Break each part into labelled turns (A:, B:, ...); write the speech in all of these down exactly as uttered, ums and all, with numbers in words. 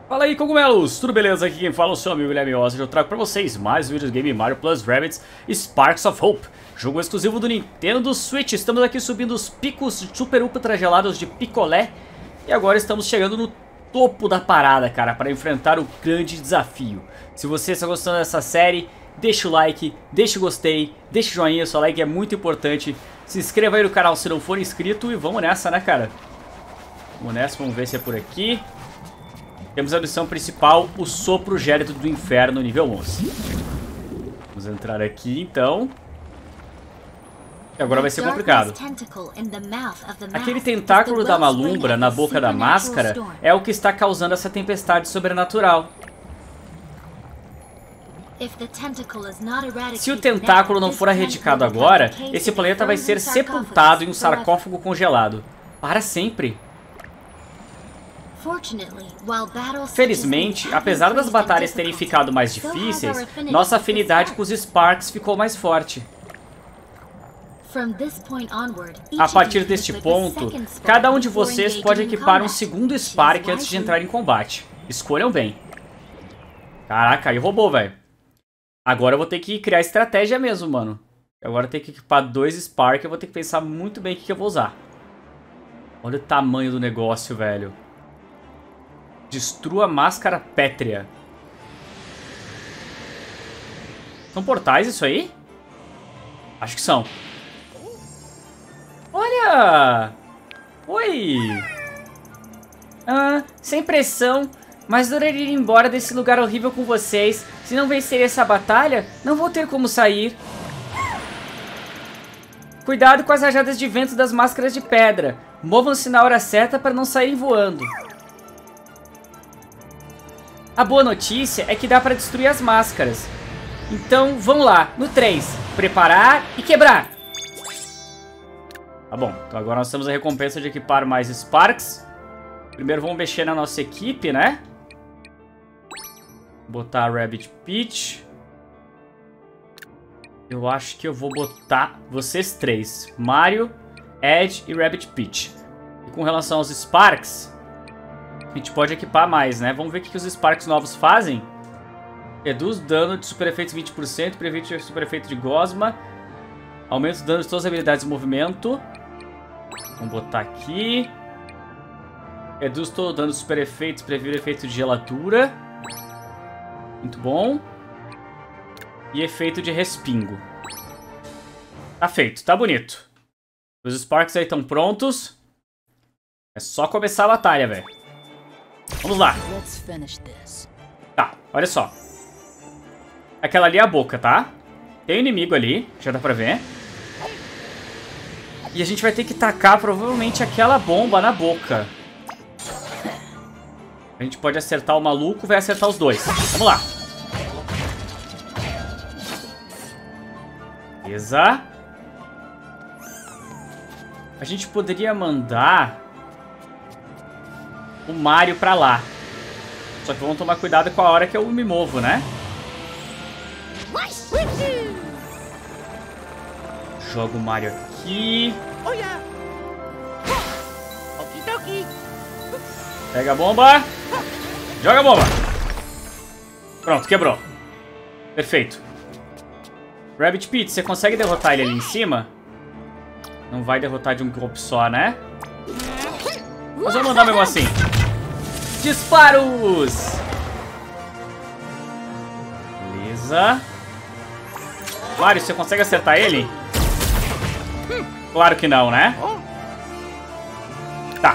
A: Fala aí, cogumelos! Tudo beleza? Aqui quem fala é o seu amigo Guilherme Osser. Eu trago pra vocês mais um vídeo de game Mario Plus Rabbids Sparks of Hope, jogo exclusivo do Nintendo Switch. Estamos aqui subindo os picos super ultra gelados de picolé e agora estamos chegando no topo da parada, cara, para enfrentar o grande desafio. Se você está gostando dessa série, deixa o like, deixa o gostei, deixa o joinha, seu like é muito importante. Se inscreva aí no canal se não for inscrito e vamos nessa, né, cara? Vamos nessa, vamos ver se é por aqui. Temos a missão principal, o Sopro Gélido do Inferno, nível onze. Vamos entrar aqui, então. E agora vai ser complicado. Aquele tentáculo da Malumbra na boca da máscara é o que está causando essa tempestade sobrenatural. Se o tentáculo não for erradicado agora, esse planeta vai ser sepultado em um sarcófago congelado. Para sempre. Felizmente, apesar das batalhas terem ficado mais difíceis, nossa afinidade com os Sparks ficou mais forte. A partir deste ponto, cada um de vocês pode equipar um segundo Spark antes de entrar em combate. Escolham bem. Caraca, aí roubou, velho. Agora eu vou ter que criar estratégia mesmo, mano. Agora eu tenho que equipar dois Spark, eu vou ter que pensar muito bem o que eu vou usar. Olha o tamanho do negócio, velho. Destrua a máscara pétrea. São portais isso aí? Acho que são. Olha! Oi! Ah, sem pressão, mas adoraria ir embora desse lugar horrível com vocês. Se não vencer essa batalha, não vou ter como sair. Cuidado com as rajadas de vento das máscaras de pedra. Movam-se na hora certa para não saírem voando. A boa notícia é que dá para destruir as máscaras. Então, vamos lá. No três. Preparar e quebrar. Tá bom. Então agora nós temos a recompensa de equipar mais Sparks. Primeiro vamos mexer na nossa equipe, né? Botar a Rabbit Peach. Eu acho que eu vou botar vocês três. Mario, Ed e Rabbit Peach. E com relação aos Sparks, a gente pode equipar mais, né? Vamos ver o que os Sparks novos fazem. Reduz dano de super efeitos vinte por cento, previne super efeito de gosma. Aumenta o dano de todas as habilidades de movimento. Vamos botar aqui. Reduz todo o dano de super efeitos, previne efeito de geladura. Muito bom. E efeito de respingo. Tá feito, tá bonito. Os Sparks aí estão prontos. É só começar a batalha, velho. Vamos lá. Tá, olha só. Aquela ali é a boca, tá? Tem um inimigo ali, já dá pra ver. E a gente vai ter que tacar provavelmente aquela bomba na boca. A gente pode acertar o maluco, vai acertar os dois. Vamos lá. Beleza. A gente poderia mandar o Mario pra lá. Só que vamos tomar cuidado com a hora que eu me movo, né? Joga o Mario aqui. Pega a bomba. Joga a bomba. Pronto, quebrou. Perfeito. Rabbit Peach, você consegue derrotar ele ali em cima? Não vai derrotar de um golpe só, né? Mas vamos mandar mesmo assim. Disparos! Beleza. Mario, você consegue acertar ele? Claro que não, né? Tá.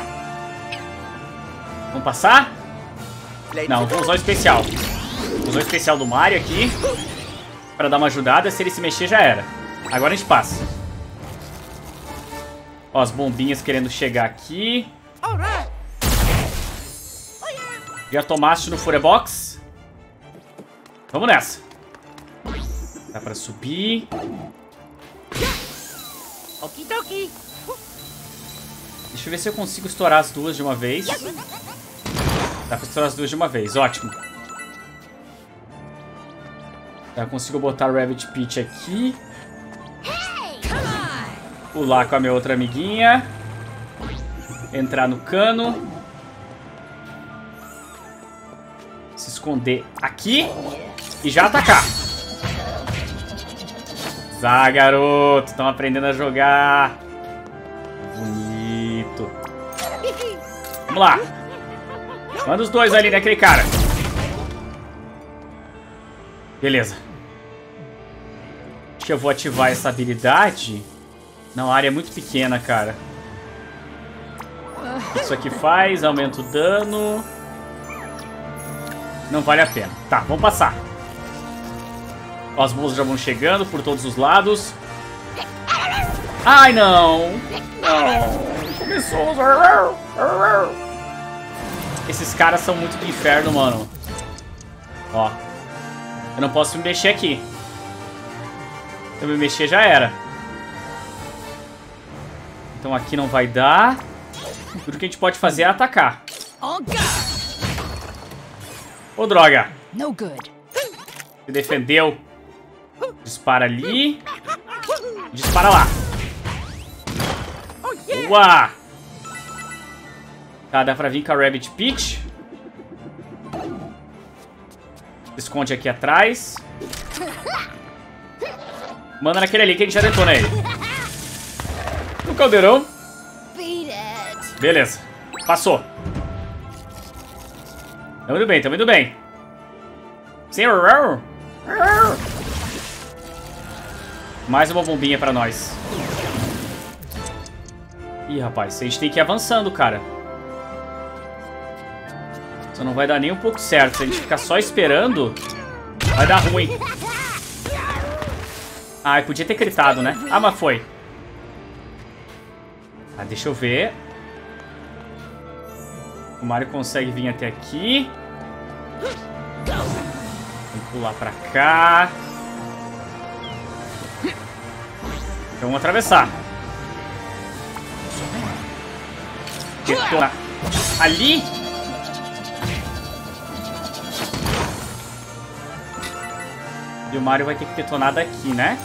A: Vamos passar? Não, vou usar o especial. Vou usar o especial do Mario aqui pra dar uma ajudada. Se ele se mexer, já era. Agora a gente passa. Ó, as bombinhas querendo chegar aqui. Já tomaste no Furebox? Vamos nessa. Dá pra subir. Deixa eu ver se eu consigo estourar as duas de uma vez. Dá pra estourar as duas de uma vez, ótimo. Já consigo botar a Rabbit Peach aqui. Pular com a minha outra amiguinha. Entrar no cano. esconder aqui e já atacar. Ah, garoto, estão aprendendo a jogar. Bonito. Vamos lá. Manda os dois ali naquele cara. Beleza. Acho que eu vou ativar essa habilidade. Não, a área é muito pequena, cara. Isso aqui faz, aumenta o dano. Não vale a pena. Tá, vamos passar. Ó, as bolsas já vão chegando por todos os lados. Ai, não. Não. Começou. Esses caras são muito do inferno, mano. Ó. Eu não posso me mexer aqui. Se eu me mexer, já era. Então aqui não vai dar. Tudo que a gente pode fazer é atacar. Ô, droga. Se defendeu. Dispara ali. Dispara lá. Boa! Tá, dá pra vir com a Rabbit Peach. Esconde aqui atrás. Manda naquele ali que a gente já detona ele. No caldeirão. Beleza. Passou. Tamo indo bem, tamo indo bem. Sem mais uma bombinha pra nós. Ih, rapaz, a gente tem que ir avançando, cara. Só não vai dar nem um pouco certo. Se a gente ficar só esperando, vai dar ruim. Ah, eu podia ter gritado, né? Ah, mas foi. Ah, deixa eu ver. O Mario consegue vir até aqui. Vamos pular pra cá. Então vamos atravessar. Detona ali. E o Mario vai ter que detonar daqui, né?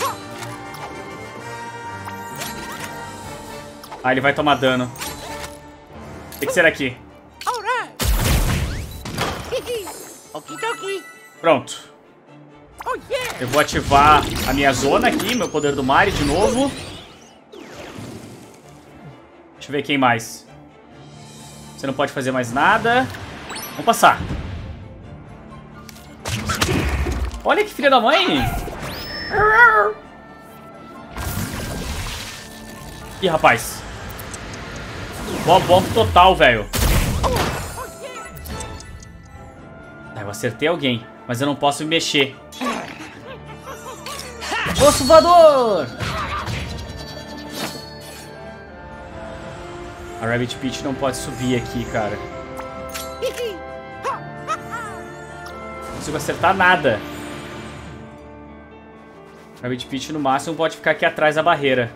A: Ah, ele vai tomar dano. Tem que ser aqui. Pronto. Eu vou ativar a minha zona aqui, meu poder do Mario de novo. Deixa eu ver quem mais. Você não pode fazer mais nada. Vamos passar. Olha que filha da mãe. Ih, rapaz. Boa bomba total, velho. Eu acertei alguém, mas eu não posso me mexer. Osso voador! A Rabbit Peach não pode subir aqui, cara. Não consigo acertar nada. A Rabbit Peach no máximo pode ficar aqui atrás da barreira.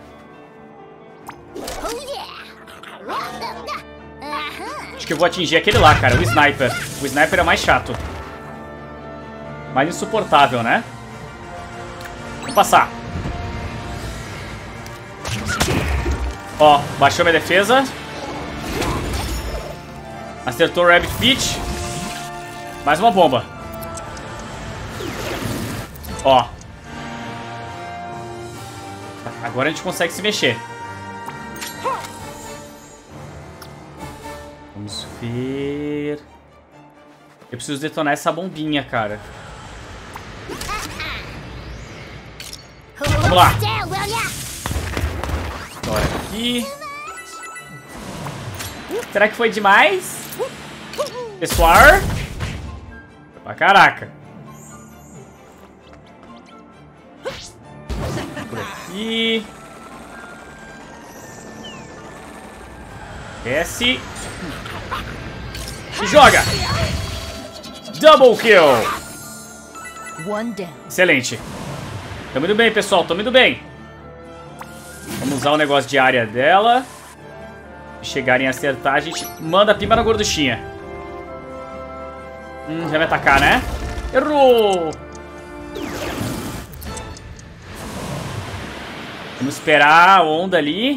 A: Acho que eu vou atingir aquele lá, cara, o Sniper. O Sniper é mais chato. Mais insuportável, né? Vou passar. Ó, baixou minha defesa. Acertou o Rabbit Peach. Mais uma bomba. Ó. Agora a gente consegue se mexer. Vamos ver. Eu preciso detonar essa bombinha, cara. Vamos lá. Estoura aqui. Será que foi demais? Pessoal. Pra caraca. Por aqui. Desce. E joga. Double kill. Excelente. Tamo indo bem, pessoal. Tamo indo bem. Vamos usar o negócio de área dela. Se chegarem a acertar, a gente manda a pimba na gorduchinha. Hum, já vai atacar, né? Errou! Vamos esperar a onda ali.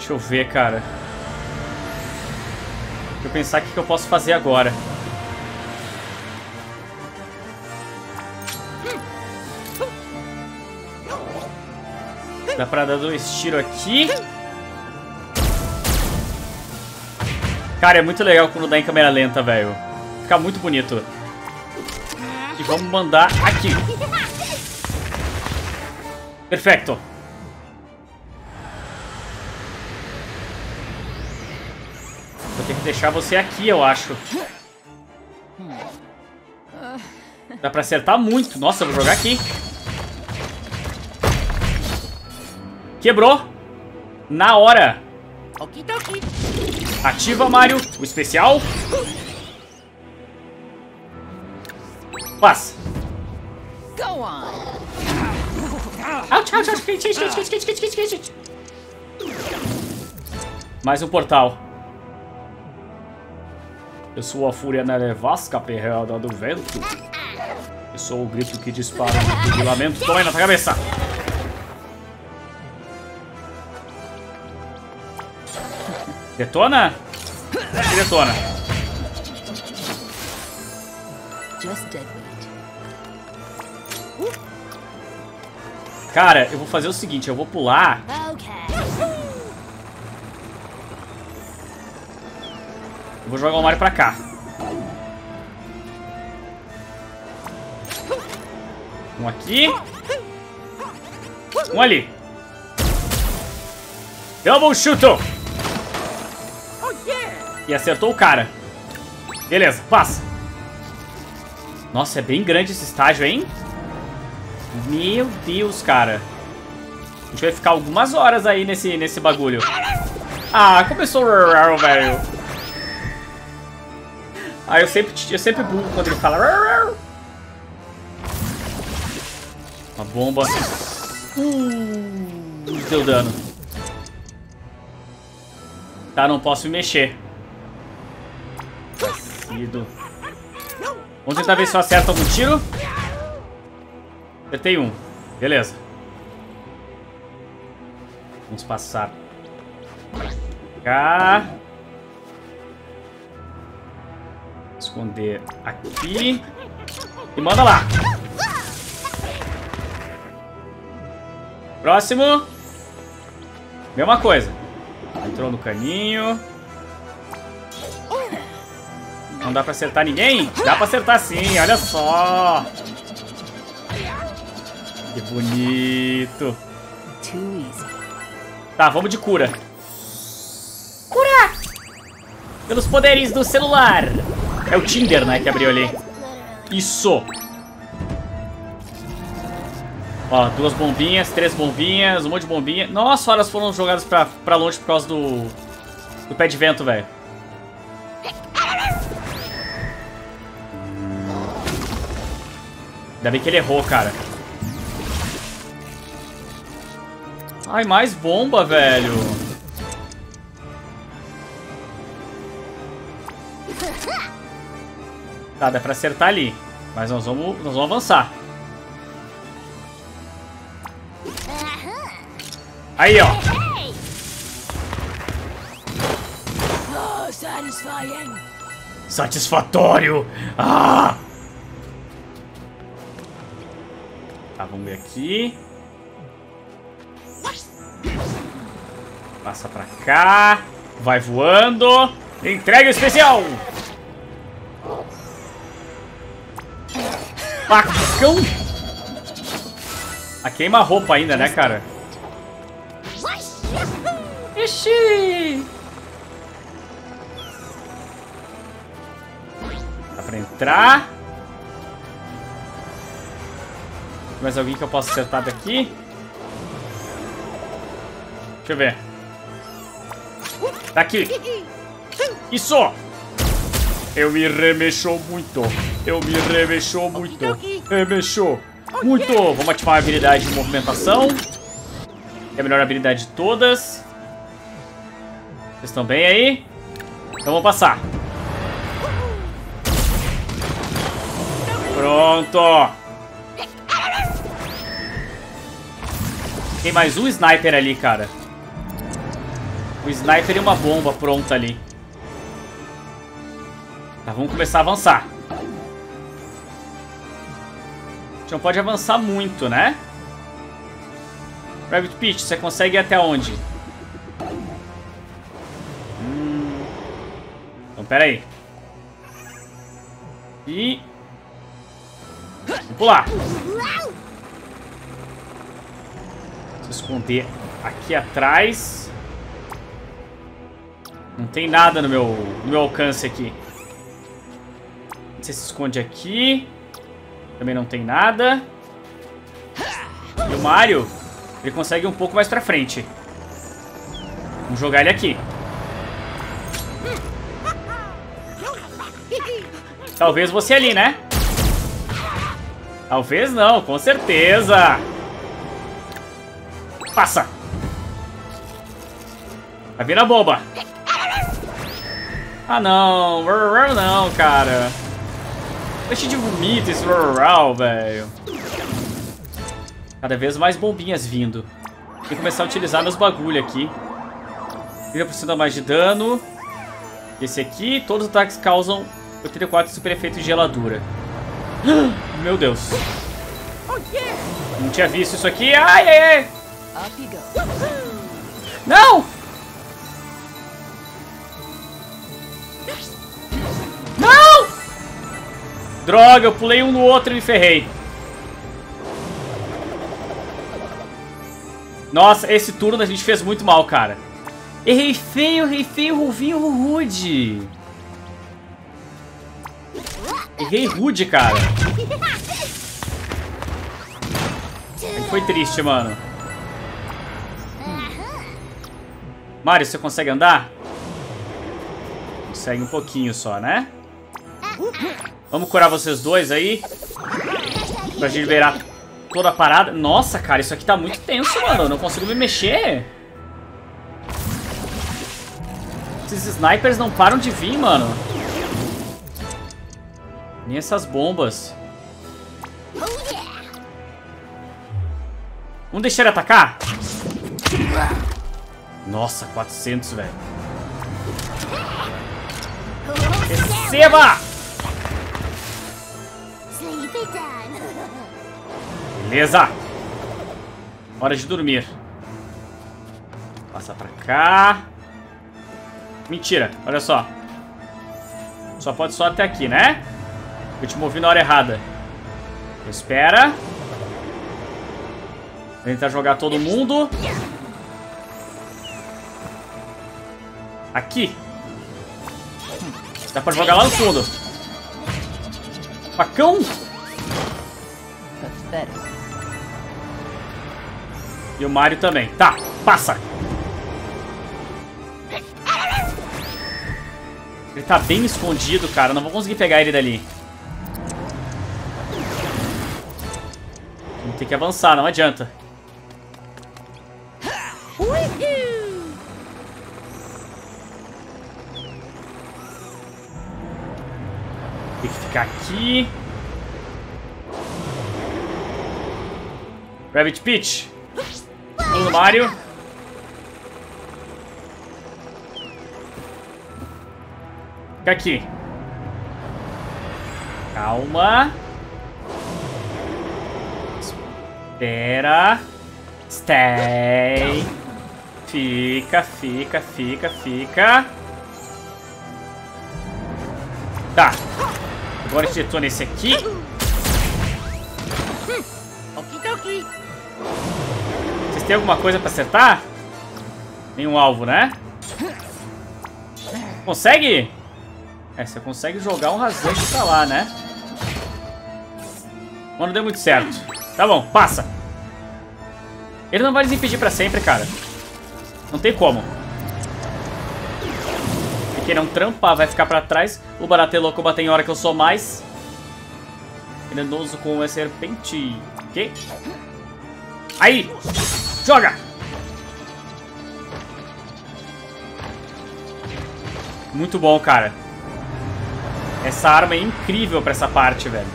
A: Deixa eu ver, cara. Deixa eu pensar o que, que eu posso fazer agora. Dá pra dar dois tiros aqui. Cara, é muito legal quando dá em câmera lenta, velho. Fica muito bonito. E vamos mandar aqui. Perfeito. Vou ter que deixar você aqui, eu acho. Dá pra acertar muito. Nossa, eu vou jogar aqui. Quebrou. Na hora. Ativa, Mario. O especial. Passa. Ouch, ouch, ouch. Mais um portal. Eu sou a fúria nevasca perreada do vento. Eu sou o grito que dispara o lamento. Toma aí na tua cabeça. Detona? Aqui detona. Cara, eu vou fazer o seguinte, eu vou pular. Eu vou jogar o Mario pra cá. Um aqui. Um ali. Double shoot! E acertou o cara. Beleza, passa. Nossa, é bem grande esse estágio, hein? Meu Deus, cara. A gente vai ficar algumas horas aí nesse, nesse bagulho. Ah, começou o velho. Ah, eu sempre, eu sempre burro quando ele fala. Uma bomba. Uh, deu dano. Tá, não posso me mexer. Vamos tentar ver se eu acerto algum tiro. Acertei um. Beleza. Vamos passar pra cá. Esconder aqui. E manda lá. Próximo. Mesma coisa. Entrou no caninho. Não dá pra acertar ninguém? Dá pra acertar sim, olha só. Que bonito. Tá, vamos de cura. Cura! Pelos poderes do celular. É o Tinder, né, que abriu ali. Isso. Ó, duas bombinhas, três bombinhas, um monte de bombinha. Nossa, elas foram jogadas pra, pra longe por causa do, do pé de vento, velho. Ainda bem que ele errou, cara. Ai, mais bomba, velho. Tá, dá pra acertar ali. Mas nós vamos, nós vamos avançar. Aí, ó. Satisfatório. Ah! Tá, vamos ver aqui. Passa pra cá. Vai voando. Entrega o especial. Facão. A queima-roupa ainda, né, cara? Ixi. Dá pra entrar. Mais alguém que eu possa acertar daqui? Deixa eu ver. Daqui. Isso! Eu me remexou muito. Eu me remexou muito. Remexou muito. Vamos ativar a habilidade de movimentação. É a melhor habilidade de todas. Vocês estão bem aí? Então vamos passar. Pronto. Tem mais um sniper ali, cara. O sniper e uma bomba pronta ali. Tá, vamos começar a avançar. A gente não pode avançar muito, né? Rabbit Peach, você consegue ir até onde? Hum... Então, pera aí. E... Vamos pular. Se esconder aqui atrás. Não tem nada no meu, no meu alcance aqui. Você se esconde aqui. Também não tem nada. E o Mario, ele consegue um pouco mais pra frente. Vamos jogar ele aqui. Talvez você ali, né? Talvez não, com certeza. Passa. Vai vir a boba. Ah, não. Não, cara. Deixa de vomito esse velho. Cada vez mais bombinhas vindo. Tem que começar a utilizar meus bagulho aqui. trinta por cento a mais de dano. Esse aqui, todos os ataques causam oitenta e quatro de super efeito de geladura. Meu Deus. Não tinha visto isso aqui. Ai, ai, ai. Não! Não! Droga, eu pulei um no outro e me ferrei. Nossa, esse turno a gente fez muito mal, cara. Errei feio, errei feio, Ruvinho, rude. Errei rude, cara. Foi triste, mano. Mario, você consegue andar? Consegue um pouquinho só, né? Vamos curar vocês dois aí. Pra gente liberar toda a parada. Nossa, cara, isso aqui tá muito tenso, mano. Eu não consigo me mexer. Esses snipers não param de vir, mano. Nem essas bombas. Vamos deixar ele atacar? Nossa, quatrocentos, velho. Receba! Beleza. Hora de dormir. Passa pra cá. Mentira, olha só. Só pode só até aqui, né? Eu te movi na hora errada. Espera. Vou tentar jogar todo mundo. Aqui. Dá pra jogar lá no fundo. Facão. E o Mario também. Tá, passa. Ele tá bem escondido, cara. Não vou conseguir pegar ele dali. Vamos ter que avançar, não adianta. Tem que ficar aqui. Rabbit Peach. Vamos no Mario. Fica aqui. Calma. Espera. Stay. Fica, fica, fica, fica. Tá. Agora a gente detona esse aqui. Vocês têm alguma coisa pra acertar? Nenhum alvo, né? Consegue? É, você consegue jogar um rasante pra lá, né? Mas não deu muito certo. Tá bom, passa. Ele não vai nos impedir pra sempre, cara. Não tem como. E quem não trampar vai ficar pra trás. O Baratê louco bater em hora que eu sou mais. Venenoso com a serpente. Ok? Aí! Joga! Muito bom, cara. Essa arma é incrível pra essa parte, velho.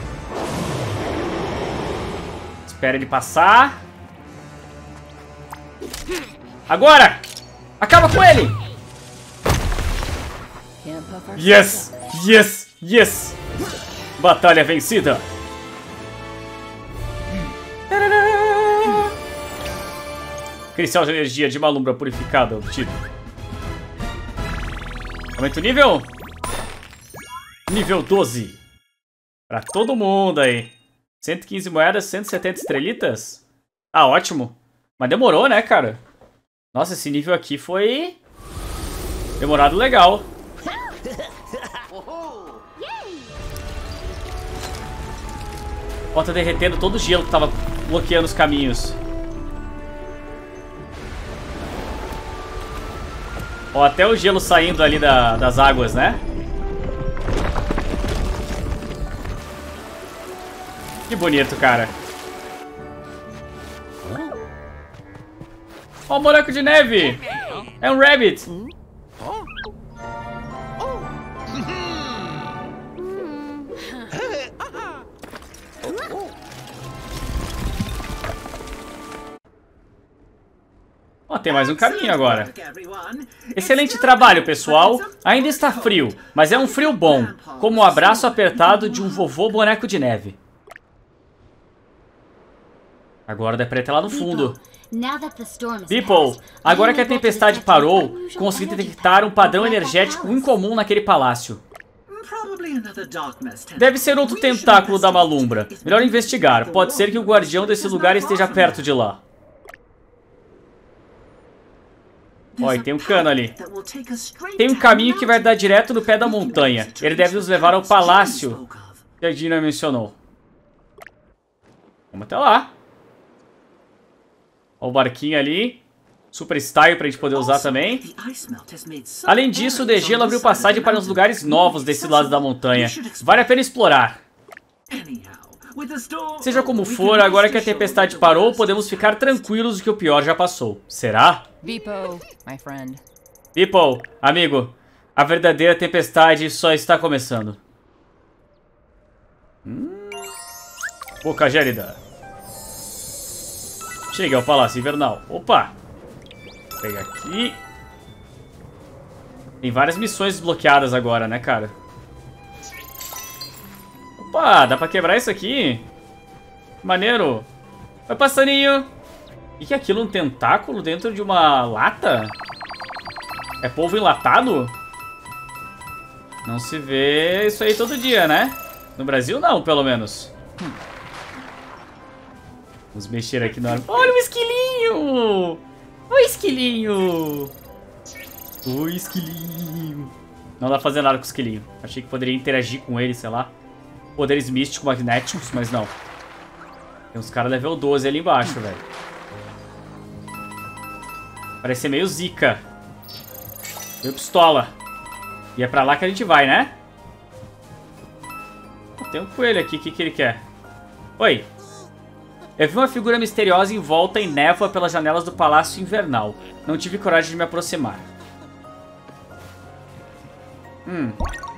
A: Espera ele passar. Agora! Acaba com ele! Yes! Yes! Yes! Batalha vencida! Cristal de energia de Malumbra purificada obtido. Aumenta o nível? Nível doze. Pra todo mundo aí. cento e quinze moedas, cento e setenta estrelitas? Ah, ótimo. Mas demorou, né, cara? Nossa, esse nível aqui foi... demorado legal. Ó, tá derretendo todo o gelo que tava bloqueando os caminhos. Ó, até o gelo saindo ali da, das águas, né? Que bonito, cara. Ó, o boneco de neve. É um rabbit. Ó, tem mais um caminho agora. Excelente trabalho, pessoal. Ainda está frio, mas é um frio bom. Como o abraço apertado de um vovô boneco de neve. Agora dá pra ir lá no fundo. Beeple, agora que a tempestade parou, consegui detectar um padrão energético incomum naquele palácio. Deve ser outro tentáculo da Malumbra. Melhor investigar. Pode ser que o guardião desse lugar esteja perto de lá. Ó, e tem um cano ali. Tem um caminho que vai dar direto no pé da montanha. Ele deve nos levar ao palácio que a Dina mencionou. Vamos até lá. Ó o barquinho ali. Super style pra gente poder usar também. Além disso, o degelo abriu passagem para uns lugares novos desse lado da montanha. Vale a pena explorar. Seja como for, agora que a tempestade parou, podemos ficar tranquilos de que o pior já passou. Será?
B: Beeple, my friend.
A: Beeple, amigo, a verdadeira tempestade só está começando. Hum. Boca gélida. Chega ao Palácio Invernal. Opa! Vou pegar aqui. Tem várias missões desbloqueadas agora, né, cara? Opa, dá pra quebrar isso aqui? Maneiro. Oi, passarinho. O que é aquilo? Um tentáculo dentro de uma lata? É polvo enlatado? Não se vê isso aí todo dia, né? No Brasil não, pelo menos. Hum. Vamos mexer aqui na hora. Olha o esquilinho! Oi, esquilinho! Oi, esquilinho! Não dá pra fazer nada com o esquilinho. Achei que poderia interagir com ele, sei lá. Poderes místicos, magnéticos, mas não. Tem uns caras level doze ali embaixo, velho. Parece ser meio zica. Meio pistola. E é pra lá que a gente vai, né? Tem um coelho aqui, o que, que ele quer? Oi. Eu vi uma figura misteriosa em volta em névoa pelas janelas do Palácio Invernal. Não tive coragem de me aproximar. Hum.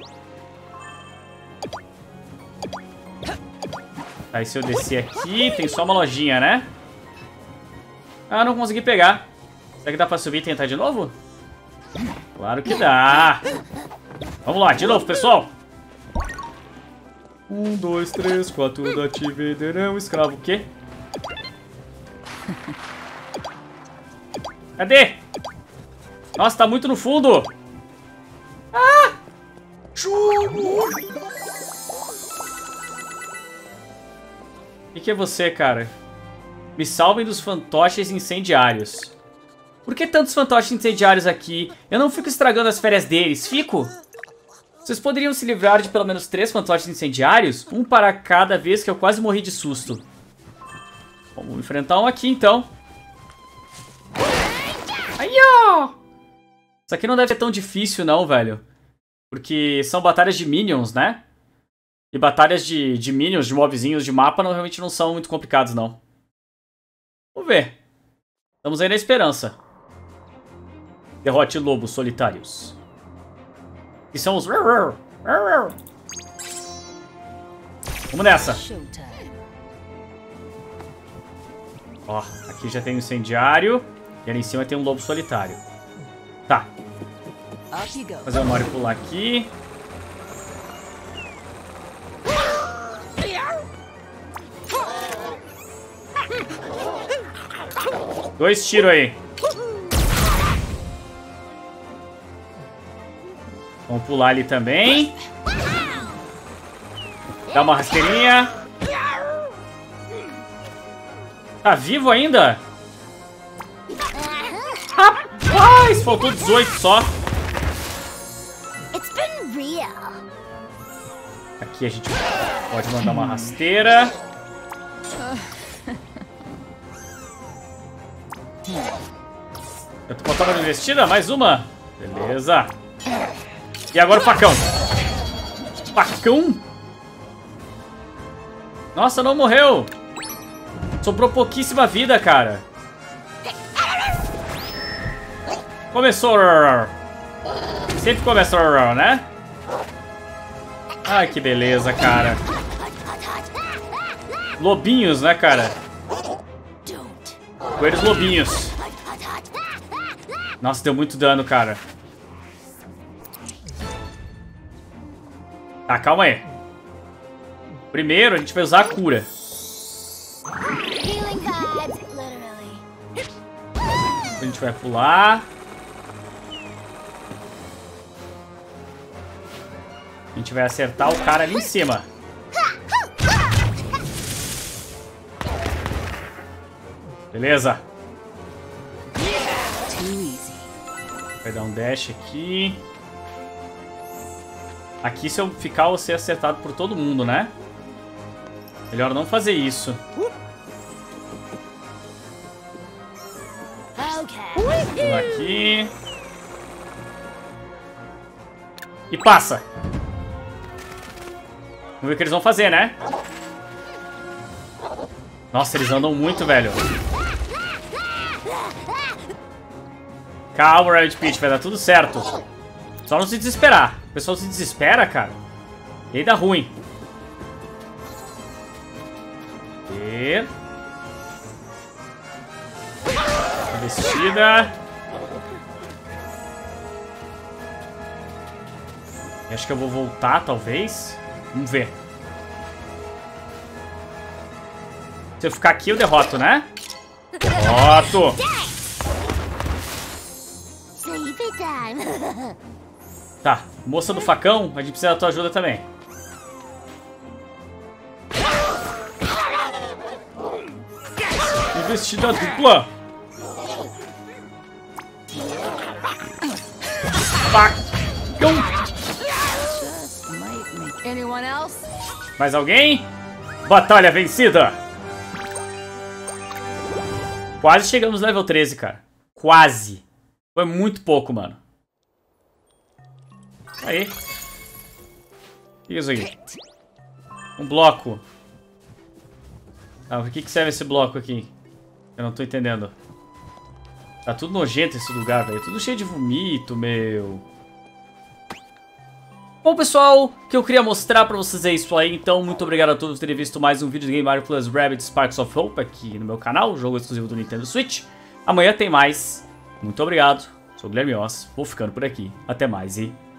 A: Aí se eu descer aqui, tem só uma lojinha, né? Ah, não consegui pegar. Será que dá pra subir e tentar de novo? Claro que dá. Vamos lá, de novo, pessoal. Um, dois, três, quatro, da te venderão, escravo. O quê? Cadê? Nossa, tá muito no fundo. Ah! Chulo! O que, que é você, cara? Me salvem dos fantoches incendiários. Por que tantos fantoches incendiários aqui? Eu não fico estragando as férias deles, fico? Vocês poderiam se livrar de pelo menos três fantoches incendiários? Um para cada vez que eu quase morri de susto. Vamos enfrentar um aqui, então. Aí, ó! Isso aqui não deve ser tão difícil, não, velho. Porque são batalhas de minions, né? E batalhas de, de minions, de mobzinhos de mapa, não, realmente não são muito complicados, não. Vamos ver. Estamos aí na esperança. Derrote lobos solitários. Que são os... Vamos nessa. Ó, aqui já tem um incendiário. E ali em cima tem um lobo solitário. Tá.
B: Up you go.
A: Fazer o Mario pular aqui. Dois tiros aí. Vamos pular ali também. Dá uma rasteirinha. Tá vivo ainda? Rapaz, faltou dezoito só. Aqui a gente pode mandar uma rasteira. Eu tô botando uma investida, mais uma. Beleza. E agora o facão. Facão? Nossa, não morreu. Sobrou pouquíssima vida, cara. Começou. Sempre começou, né? Ai, que beleza, cara. Lobinhos, né, cara? Coelhos lobinhos. Nossa, deu muito dano, cara. Tá, calma aí. Primeiro, a gente vai usar a cura. A gente vai pular. A gente vai acertar o cara ali em cima. Beleza. Vai dar um dash aqui. Aqui, se eu ficar, eu vou ser acertado por todo mundo, né? Melhor não fazer isso. Vamos aqui. E passa. Vamos ver o que eles vão fazer, né? Nossa, eles andam muito, velho. Calma, Rabbit Peach, vai dar tudo certo. Só não se desesperar. O pessoal se desespera, cara. E aí dá ruim. E... Investida. Acho que eu vou voltar, talvez. Vamos ver. Se eu ficar aqui, eu derroto, né? Derroto! Tá, moça do facão, a gente precisa da tua ajuda também. Investida dupla. Facão. Mais alguém? Batalha vencida. Quase chegamos no level treze, cara. Quase. Foi muito pouco, mano. Aí. O que é isso aqui? Um bloco. Ah, o que que serve esse bloco aqui? Eu não tô entendendo. Tá tudo nojento esse lugar, velho. Tudo cheio de vomito, meu. Bom, pessoal, o que eu queria mostrar pra vocês é isso aí. Então, muito obrigado a todos por terem visto mais um vídeo de Game Mario Plus Rabbids Sparks of Hope aqui no meu canal, jogo exclusivo do Nintendo Switch. Amanhã tem mais. Muito obrigado. Sou o Guilherme Oss. Vou ficando por aqui. Até mais e...